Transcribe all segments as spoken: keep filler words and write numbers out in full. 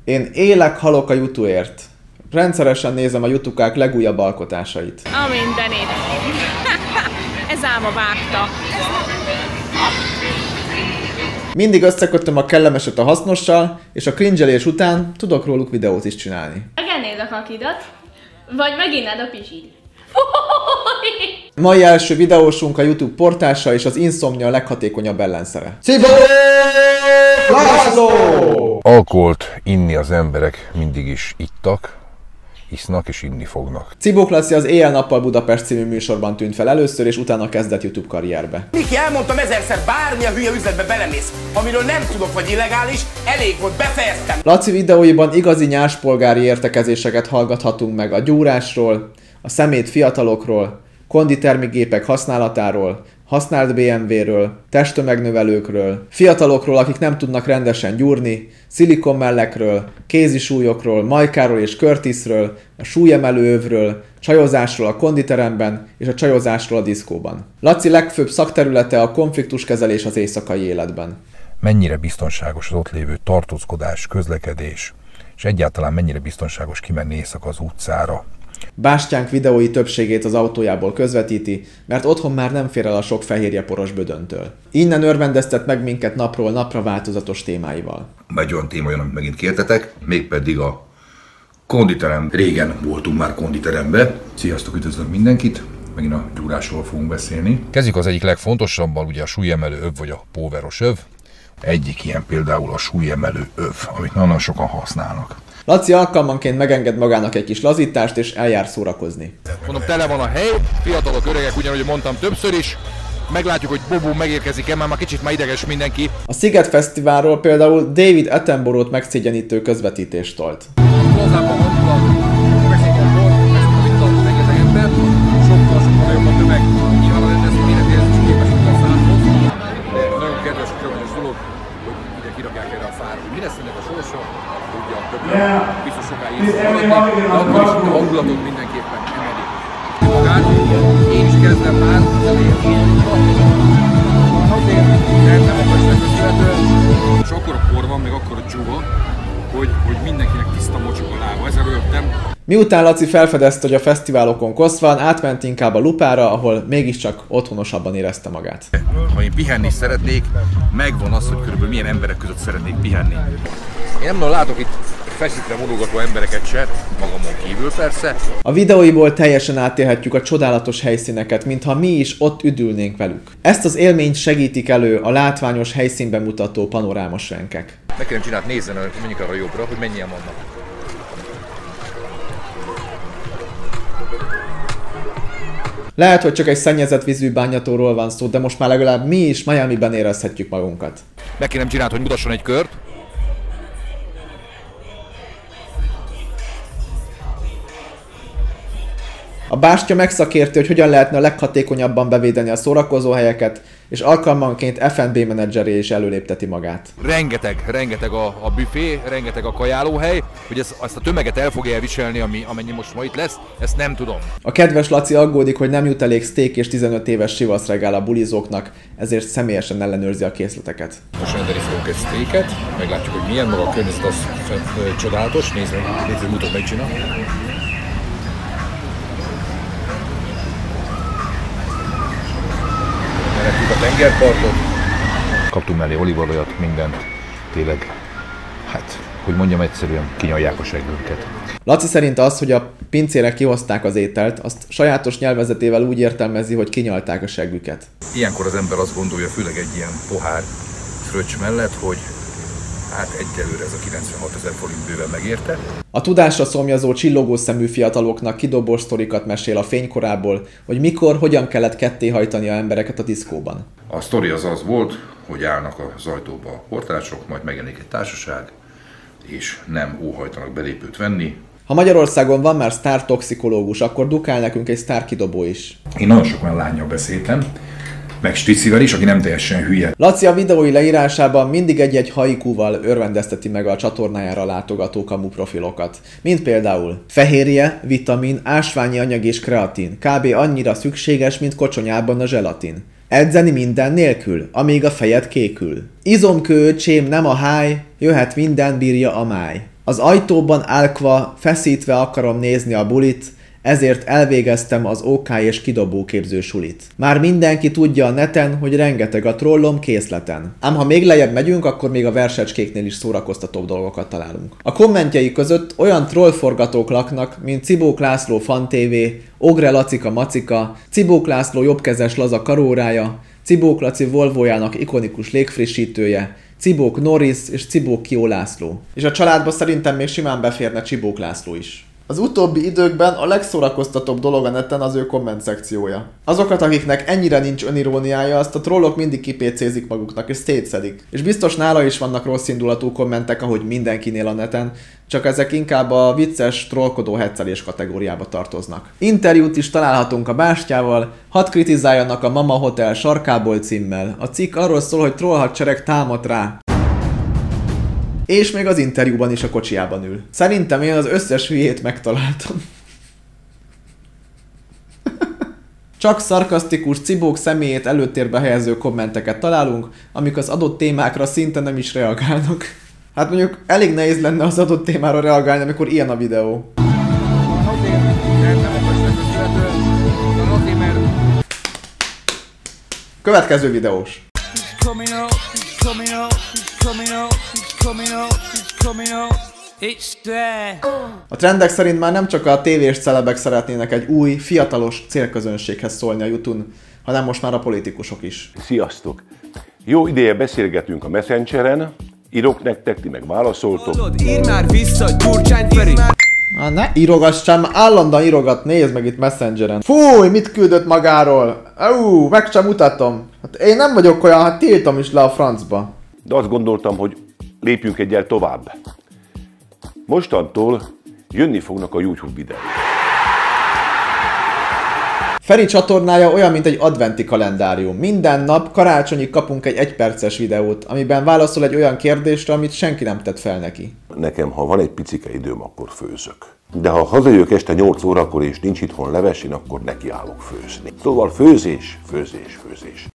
Én élek, halok a jutuért. Rendszeresen nézem a jutukák legújabb alkotásait. A mindenit. Ez álma vágta. Mindig összekötöm a kellemeset a hasznossal, és a cringe-elés után tudok róluk videót is csinálni. Megennéd a kakidat, vagy meginnád a pisid. Mai első videósunk a YouTube portása és az Insomnia leghatékonyabb ellenszere. Cibó László! Alkoholt inni az emberek mindig is ittak, isznak és inni fognak. Cibó Laci az Éjjel-nappal Budapest című műsorban tűnt fel először, és utána kezdett YouTube karrierbe. Miki, elmondtam ezerszer, bármilyen hülye üzletbe belemész, amiről nem tudok vagy illegális, elég volt, befejeztem! Laci videóiban igazi nyáspolgári értekezéseket hallgathatunk meg a gyúrásról, a szemét fiatalokról, konditermigépek használatáról, használt bé em vé-ről, testtömegnövelőkről, fiatalokról, akik nem tudnak rendesen gyúrni, szilikonmellekről, kézisúlyokról, Majkáról és Curtisről, a súlyemelőövről, csajozásról a konditeremben és a csajozásról a diszkóban. Laci legfőbb szakterülete a konfliktuskezelés az éjszakai életben. Mennyire biztonságos az ott lévő tartózkodás, közlekedés, és egyáltalán mennyire biztonságos kimenni éjszaka az utcára. Bástyánk videói többségét az autójából közvetíti, mert otthon már nem fér el a sok fehérjeporos bödöntől. Innen örvendeztet meg minket napról napra változatos témáival. Egy olyan téma jön, amit megint kértetek, mégpedig a konditerem. Régen voltunk már konditerembe. Sziasztok, üdvözlök mindenkit! Megint a gyúrásról fogunk beszélni. Kezdjük az egyik legfontosabbal, ugye a súlyemelő öv vagy a póveros öv. Egyik ilyen például a súlyemelő öv, amit nagyon sokan használnak. Laci alkalmanként megenged magának egy kis lazítást és eljár szórakozni. Mondom, tele van a hely, fiatalok, öregek, ugyanúgy mondtam többször is. Meglátjuk, hogy Bobo megérkezik-e, már, már kicsit már ideges mindenki. A Sziget Fesztiválról például David Attenborough-t megszégyenítő közvetítést tolt. Lazában hangulat, megszokott volt, megszokott rengeteg ember, sokkal-sokkal nagyobb a tömeg, nyilván a rendezvénynek érzik képes a számhoz. De nagyon kedves, különböző dolog, hogy ide kirakják erre a fára. Mi lesz ennek a sorsa? Tudja a többi, biztos sokáig maradni, de akkor is a hangulatot mindenképpen emelik. Magát, én is kezdem már, nem akasnak köszönhetően, és akkor a por van, meg akkor a dzsuva, hogy, hogy mindenkinek tiszta mocsok a lába, ezzel rögtem. Miután Laci felfedezte, hogy a fesztiválokon kosz van, átment inkább a Lupára, ahol mégiscsak otthonosabban érezte magát. Ha én pihenni szeretnék, megvan az, hogy körülbelül milyen emberek között szeretnék pihenni. Én nem nagyon látok itt feszítve munogató embereket se, magamon kívül persze. A videóiból teljesen átélhetjük a csodálatos helyszíneket, mintha mi is ott üdülnénk velük. Ezt az élményt segítik elő a látványos helyszínben mutató panorámos renkek. Meg kellene csinálni, nézzen, hogy menjünk arra jobbra, hogy mennyien vannak. Lehet, hogy csak egy szennyezett vízű bányatóról van szó, de most már legalább mi is Miamiben érezhetjük magunkat. Meg kéne csinálni, hogy mutasson egy kört. A bástya megszakérti, hogy hogyan lehetne a leghatékonyabban bevédeni a szórakozóhelyeket, és alkalmanként ef and bé menedzseré is előlépteti magát. Rengeteg, rengeteg a, a büfé, rengeteg a kajálóhely, hogy ez, ezt a tömeget el fogja elviselni, ami, amennyi most ma itt lesz, ezt nem tudom. A kedves Laci aggódik, hogy nem jut elég steak és tizenöt éves sivaszregál a bulizóknak, ezért személyesen ellenőrzi a készleteket. Most rendelni fogunk egy steaket, meglátjuk, hogy milyen, maga a környezet az csodálatos, nézd, nézd, mutat megcsinál. A tengerpartot. Kaptunk mellé olívaolajat, mindent. Tényleg, hát, hogy mondjam egyszerűen, kinyalják a seggünket. Laci szerint az, hogy a pincérek kihozták az ételt, azt sajátos nyelvezetével úgy értelmezi, hogy kinyalták a seggüket. Ilyenkor az ember azt gondolja, főleg egy ilyen pohár fröccs mellett, hogy hát egyelőre ez a kilencvenhat ezer forint bőven megérte. A tudásra szomjazó, csillogó szemű fiataloknak kidobós sztorikat mesél a fénykorából, hogy mikor, hogyan kellett kettéhajtani a embereket a diszkóban. A sztori az az volt, hogy állnak az ajtóba a portások, majd megjelenik egy társaság, és nem óhajtanak belépőt venni. Ha Magyarországon van már sztártoxikológus, akkor dukál nekünk egy sztárkidobó is. Én nagyon sok olyan lánnyal beszéltem, meg Sticivel is, aki nem teljesen hülye. Laci a videói leírásában mindig egy-egy haikúval örvendezteti meg a csatornájára látogató kamu profilokat. Mint például fehérje, vitamin, ásványi anyag és kreatin. Kb. Annyira szükséges, mint kocsonyában a zselatin. Edzeni minden nélkül, amíg a fejed kékül. Izomkő, öcsém, nem a háj, jöhet minden, bírja a máj. Az ajtóban állkva, feszítve akarom nézni a bulit, ezért elvégeztem az OK és kidobóképző sulit. Már mindenki tudja a neten, hogy rengeteg a trollom készleten. Ám ha még lejjebb megyünk, akkor még a versecskéknél is szórakoztatóbb dolgokat találunk. A kommentjei között olyan trollforgatók laknak, mint Cibók László Fan té vé, Ogre Lacika Macika, Cibók László jobbkezes laza karórája, Cibók Laci Volvojának ikonikus légfrissítője, Cibók Norris és Cibók Kió László. És a családba szerintem még simán beférne Csibók László is. Az utóbbi időkben a legszórakoztatóbb dolog a neten az ő komment szekciója. Azokat, akiknek ennyire nincs öniróniája, azt a trollok mindig kipécézik maguknak és szétszedik. És biztos nála is vannak rossz indulatú kommentek, ahogy mindenkinél a neten, csak ezek inkább a vicces, trollkodó heccelés kategóriába tartoznak. Interjút is találhatunk a Bástyával, hadd kritizáljanak a Mama Hotel sarkából címmel. A cikk arról szól, hogy trollhadsereg támad rá. És még az interjúban is a kocsijában ül. Szerintem én az összes hülyét megtaláltam. Csak szarkasztikus Cibók személyét előtérbe helyező kommenteket találunk, amik az adott témákra szinte nem is reagálnak. Hát mondjuk elég nehéz lenne az adott témára reagálni, amikor ilyen a videó. Következő videós. A trendek szerint már nem csak a tévés celebek szeretnének egy új, fiatalos célközönséghez szólni a jutun, hanem most már a politikusok is. Sziasztok! Jó ideje beszélgetünk a Messengeren, írok nektek, ti meg válaszoltok. Írj már vissza, Gyurcsány Feri! Na ne írogassam, állandóan írogat, nézd meg itt Messengeren. Fúj, mit küldött magáról? Ú, meg sem mutatom. Hát én nem vagyok olyan, hát tiltom is le a francba. De azt gondoltam, hogy lépjünk egyel tovább. Mostantól jönni fognak a YouTube videók. Feri csatornája olyan, mint egy adventi kalendárium. Minden nap karácsonyig kapunk egy egyperces videót, amiben válaszol egy olyan kérdésre, amit senki nem tett fel neki. Nekem, ha van egy picike időm, akkor főzök. De ha hazajövök este nyolc órakor és nincs itthon leves, én akkor nekiállok főzni. Szóval főzés, főzés, főzés.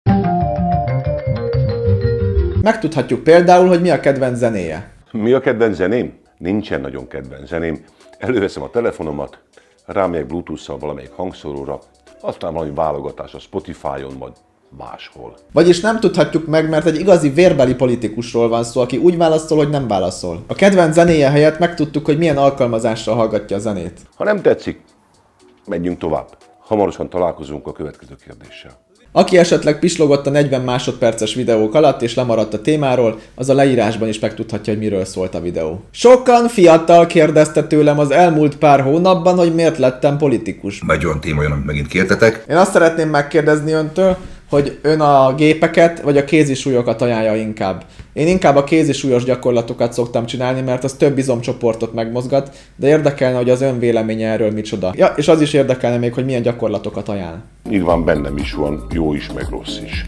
Megtudhatjuk például, hogy mi a kedvenc zenéje. Mi a kedvenc zeném? Nincsen nagyon kedvenc zeném. Előveszem a telefonomat, rámegyek Bluetooth-szal valamelyik hangszóróra, aztán valami válogatás a Spotify-on, vagy máshol. Vagyis nem tudhatjuk meg, mert egy igazi vérbeli politikusról van szó, aki úgy válaszol, hogy nem válaszol. A kedvenc zenéje helyett megtudtuk, hogy milyen alkalmazással hallgatja a zenét. Ha nem tetszik, menjünk tovább. Hamarosan találkozunk a következő kérdéssel. Aki esetleg pislogott a negyven másodperces videók alatt és lemaradt a témáról, az a leírásban is megtudhatja, hogy miről szólt a videó. Sokan fiatal kérdezte tőlem az elmúlt pár hónapban, hogy miért lettem politikus. Egy olyan téma jön, amit megint kértetek. Én azt szeretném megkérdezni öntől, hogy ön a gépeket vagy a kézisúlyokat ajánlja inkább. Én inkább a kézisúlyos gyakorlatokat szoktam csinálni, mert az több izomcsoportot megmozgat, de érdekelne, hogy az ön véleménye erről micsoda. Ja, és az is érdekelne még, hogy milyen gyakorlatokat ajánl. Nyilván bennem is van, jó is, meg rossz is.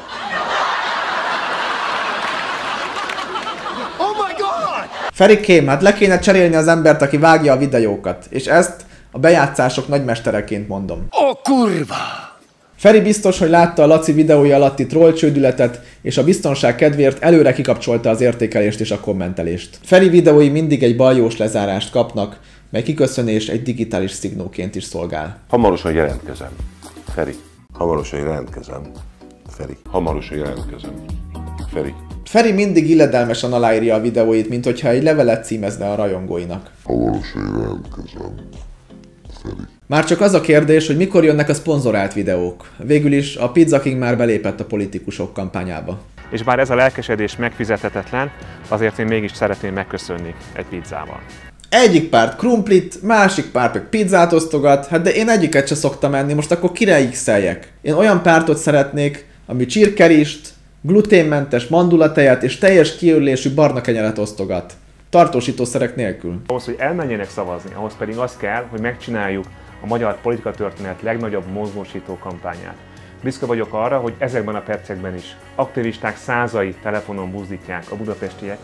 Ferikém, hát le kéne cserélni az embert, aki vágja a videókat, és ezt a bejátszások nagymestereként mondom. Ó, kurva! Feri biztos, hogy látta a Laci videója alatti trollcsődületet, és a biztonság kedvéért előre kikapcsolta az értékelést és a kommentelést. Feri videói mindig egy baljós lezárást kapnak, mely kiköszönés egy digitális szignóként is szolgál. Hamarosan jelentkezem. Feri. Hamarosan jelentkezem. Feri. Hamarosan jelentkezem. Feri. Feri mindig illedelmesen aláírja a videóit, mint hogyha egy levelet címezne a rajongóinak. Hamarosan jelentkezem. Feri. Már csak az a kérdés, hogy mikor jönnek a szponzorált videók. Végül is a Pizza King már belépett a politikusok kampányába. És bár ez a lelkesedés megfizethetetlen, azért én mégis szeretném megköszönni egy pizzával. Egyik párt krumplit, másik párt meg pizzát osztogat, hát de én egyiket se szoktam enni, most akkor kire x-eljek? Én olyan pártot szeretnék, ami csirkerist, gluténmentes mandulatejet és teljes kiörlésű barna kenyeret osztogat. Tartósítószerek nélkül. Ahhoz, hogy elmenjenek szavazni, ahhoz pedig az kell, hogy megcsináljuk a magyar politikatörténet legnagyobb mozgósító kampányát. Büszke vagyok arra, hogy ezekben a percekben is aktivisták százai telefonon buzdítják a budapestieket,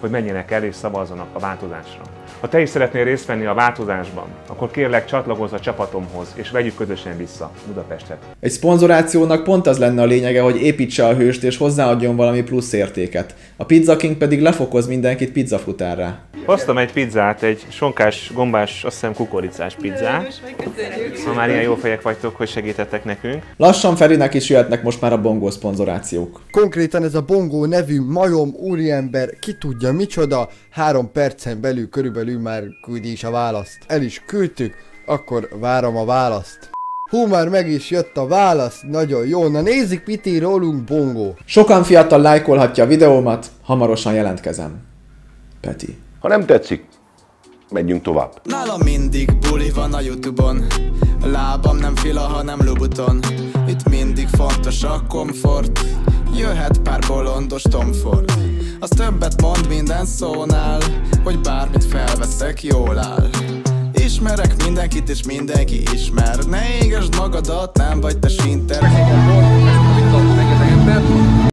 hogy menjenek el és szavazzanak a változásra. Ha te is szeretnél részt venni a változásban, akkor kérlek csatlakozz a csapatomhoz, és vegyük közösen vissza Budapestet. Egy szponzorációnak pont az lenne a lényege, hogy építse a hőst és hozzáadjon valami plusz értéket. A Pizza King pedig lefokoz mindenkit pizzafutárrá. Hoztam egy pizzát, egy sonkás, gombás, azt hiszem kukoricás pizzát. Ha már ilyen jó fejek vagytok, hogy segítettek nekünk. Lassan Ferinek is jöhetnek most már a Bongo szponzorációk. Konkrétan ez a Bongo nevű majom úriember, ki tudja micsoda, három percen belül körülbelül már küldi is a választ. El is küldtük, akkor várom a választ. Hú, már meg is jött a válasz, nagyon jó. Na nézzük, mit ír rólunk Bongo. Sokan fiatal lájkolhatja a videómat, hamarosan jelentkezem. Peti. Ha nem tetszik, menjünk tovább. Nálam mindig buli van a YouTube-on. A lábam nem fila, hanem Louboutin. Itt mindig fontos a komfort. Jöhet pár bolondos Tomford. Az többet mond minden szónál, hogy bármit felveszek, jól áll. Ismerek mindenkit és mindenki ismer. Ne égesd magadat, nem vagy te sinter.